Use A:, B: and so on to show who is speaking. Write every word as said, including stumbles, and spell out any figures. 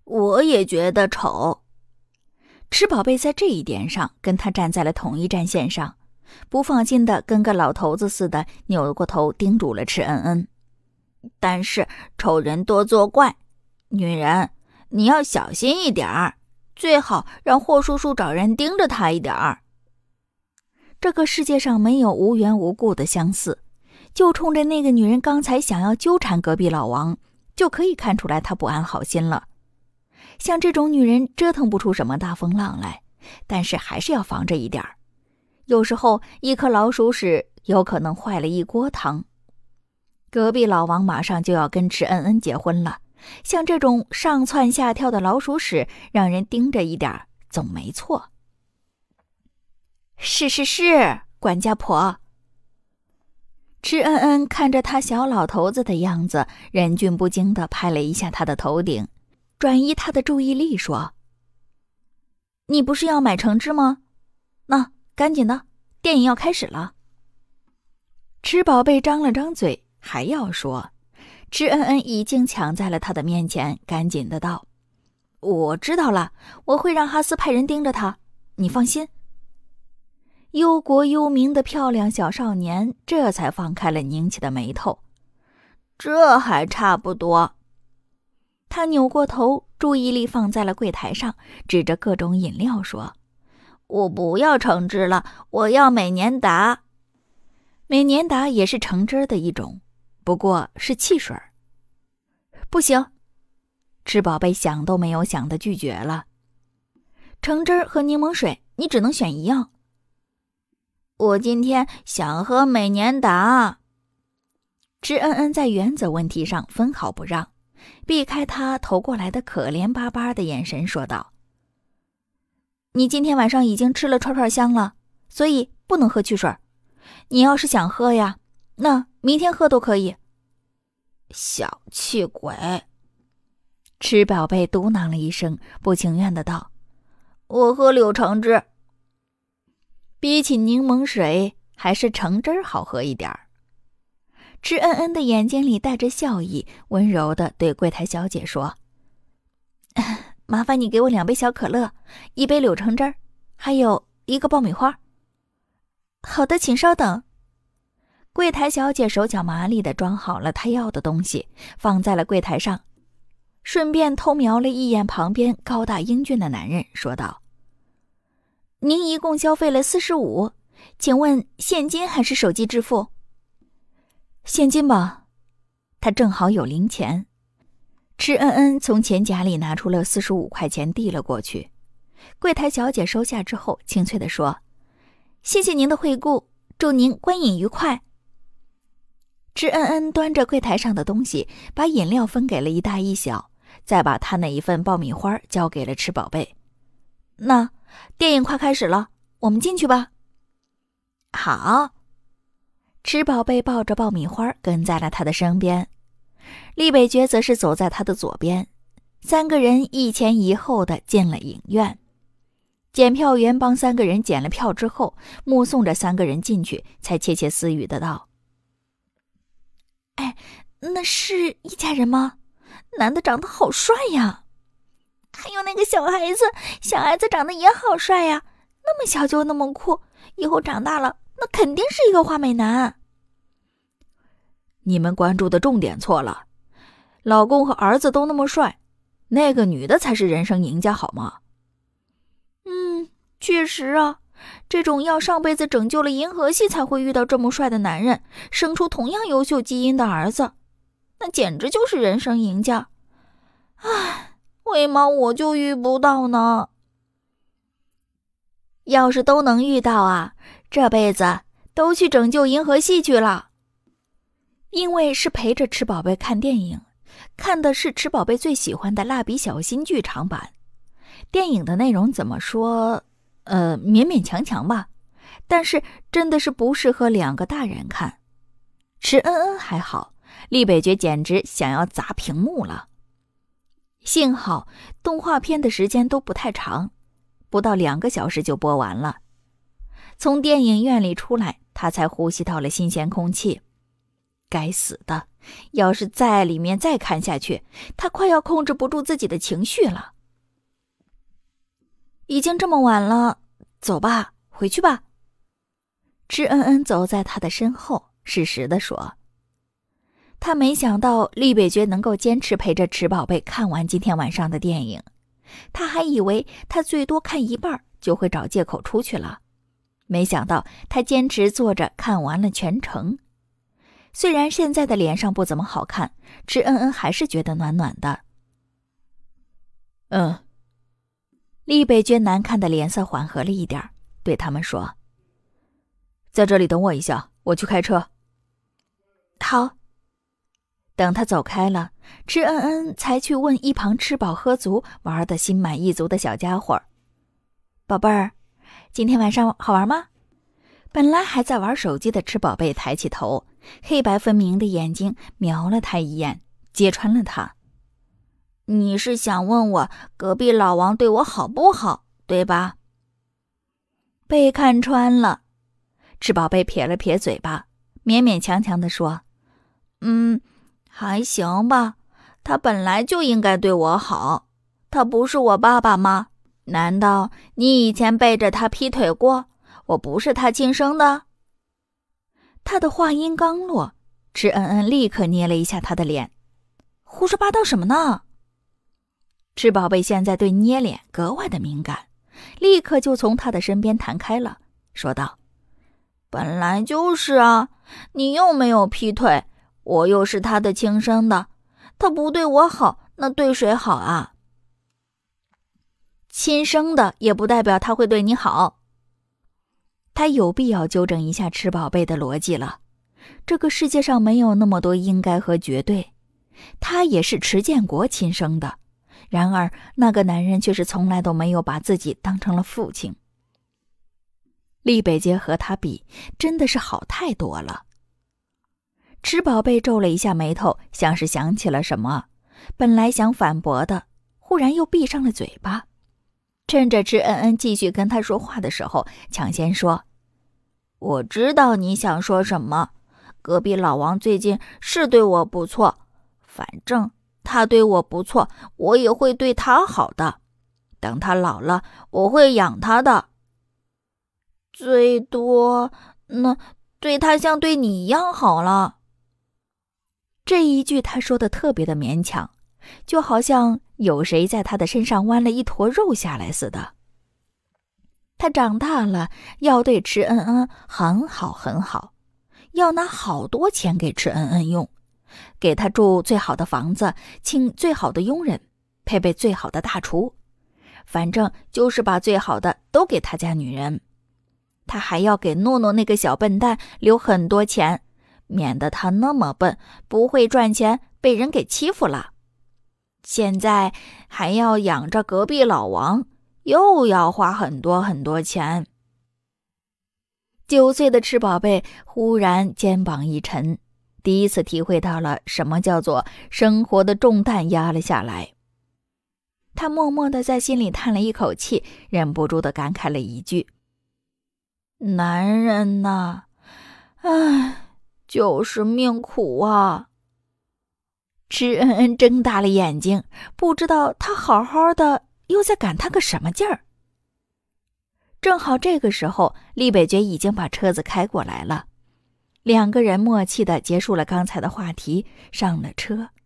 A: 我也觉得丑。吃宝贝在这一点上跟他站在了同一战线上，不放心的跟个老头子似的扭过头叮嘱了迟恩恩。但是丑人多作怪，女人你要小心一点儿，最好让霍叔叔找人盯着他一点儿。这个世界上没有无缘无故的相似，就冲着那个女人刚才想要纠缠隔壁老王，就可以看出来她不安好心了。像这种女人折腾不出什么大风浪来，但是还是要防着一点儿。有时候一颗老鼠屎有可能坏了一锅汤。隔壁老王马上就要跟迟恩恩结婚了，像这种上蹿下跳的老鼠屎，让人盯着一点总没错。是是是，管家婆。迟恩恩看着他小老头子的样子，忍俊不禁地拍了一下他的头顶，转移他的注意力说：你不是要买橙汁吗？那赶紧的，电影要开始了。迟宝贝张了张嘴还要说，迟恩恩已经抢在了他的面前，赶紧的道：我知道了，我会让哈斯派人盯着他，你放心。忧国忧民的漂亮小少年这才放开了拧起的眉头。这还差不多。他扭过头，注意力放在了柜台上，指着各种饮料说：我不要橙汁了，我要美年达。美年达也是橙汁的一种，不过是汽水。不行，吃宝贝想都没有想的拒绝了。橙汁和柠檬水，你只能选一样。我今天想喝美年达。迟恩恩在原则问题上分毫不让，避开他投过来的可怜巴巴的眼神说道：你今天晚上已经吃了串串香了，所以不能喝汽水。你要是想喝呀，那明天喝都可以。小气鬼。吃宝贝嘟囔了一声，不情愿的道：我喝柳橙汁。比起柠檬水，还是橙汁好喝一点儿。迟恩恩的眼睛里带着笑意，温柔地对柜台小姐说：麻烦你给我两杯小可乐，一杯柳橙汁，还有一个爆米花。好的，请稍等。柜台小姐手脚麻利地装好了她要的东西，放在了柜台上，顺便偷瞄了一眼旁边高大英俊的男人，说道：您一共消费了四十五，请问现金还是手机支付？现金吧，他正好有零钱。迟恩恩从钱夹里拿出了四十五块钱递了过去，柜台小姐收下之后清脆地说：谢谢您的惠顾，祝您观影愉快。迟恩恩端着柜台上的东西，把饮料分给了一大一小，再把他那一份爆米花交给了吃宝贝。那电影快开始了，我们进去吧。好。吃宝贝抱着爆米花跟在了他的身边，厉北爵则是走在他的左边，三个人一前一后的进了影院。检票员帮三个人检了票之后，目送着三个人进去，才窃窃私语的道：哎，那是一家人吗？男的长得好帅呀。还有那个小孩子，小孩子长得也好帅呀，那么小就那么酷，以后长大了那肯定是一个花美男。
B: 你们关注的重点错了，老公和儿子都那么帅，那个女的才是人生赢家好吗？
A: 嗯，确实啊，这种要上辈子拯救了银河系才会遇到这么帅的男人，生出同样优秀基因的儿子，那简直就是人生赢家。唉，为毛我就遇不到呢？要是都能遇到啊，这辈子都去拯救银河系去了。因为是陪着吃宝贝看电影，看的是吃宝贝最喜欢的蜡笔小新剧场版。电影的内容怎么说，呃，勉勉强强吧，但是真的是不适合两个大人看。迟恩恩还好，厉北爵简直想要砸屏幕了。幸好动画片的时间都不太长，不到两个小时就播完了。从电影院里出来，他才呼吸到了新鲜空气。 该死的，要是在里面再看下去，他快要控制不住自己的情绪了。已经这么晚了，走吧，回去吧。知恩恩走在他的身后，适时地说。他没想到厉北觉能够坚持陪着池宝贝看完今天晚上的电影，他还以为他最多看一半就会找借口出去了，没想到他坚持坐着看完了全程。虽然现在的脸上不怎么好看，知恩恩还是觉得暖暖的。
B: 嗯。
A: 厉北觉难看的脸色缓和了一点，对他们说：
B: 在这里等我一下，我去开车。
A: 好。等他走开了，知恩恩才去问一旁吃饱喝足玩得心满意足的小家伙：宝贝儿，今天晚上好玩吗？本来还在玩手机的吃宝贝抬起头，黑白分明的眼睛瞄了他一眼，揭穿了他：你是想问我隔壁老王对我好不好，对吧？被看穿了，吃宝贝撇了撇嘴巴，勉勉强强地说：嗯，还行吧，他本来就应该对我好，他不是我爸爸吗？难道你以前背着他劈腿过？我不是他亲生的？他的话音刚落，知恩恩立刻捏了一下他的脸：胡说八道什么呢？吃宝贝现在对捏脸格外的敏感，立刻就从他的身边弹开了，说道：本来就是啊，你又没有劈腿，我又是他的亲生的，他不对我好，那对谁好啊？亲生的也不代表他会对你好。他有必要纠正一下吃宝贝的逻辑了，这个世界上没有那么多应该和绝对，他也是池建国亲生的，然而那个男人却是从来都没有把自己当成了父亲。厉北杰和他比，真的是好太多了。吃宝贝皱了一下眉头，像是想起了什么，本来想反驳的，忽然又闭上了嘴巴。趁着知恩恩继续跟他说话的时候，抢先说：我知道你想说什么，隔壁老王最近是对我不错，反正他对我不错，我也会对他好的，等他老了，我会养他的，最多那对他像对你一样好了。这一句他说的特别的勉强，就好像有谁在他的身上剜了一坨肉下来似的。他长大了，要对池恩恩很好很好，要拿好多钱给池恩恩用，给他住最好的房子，请最好的佣人，配备最好的大厨，反正就是把最好的都给他家女人。他还要给诺诺那个小笨蛋留很多钱，免得他那么笨，不会赚钱，被人给欺负了。现在还要养着隔壁老王，又要花很多很多钱。九岁的吃宝贝忽然肩膀一沉，第一次体会到了什么叫做生活的重担压了下来。他默默地在心里叹了一口气，忍不住地感慨了一句：男人呐，唉，就是命苦啊。知恩恩睁大了眼睛，不知道他好好的又在赶他个什么劲儿。正好这个时候，厉北觉已经把车子开过来了，两个人默契地结束了刚才的话题，上了车。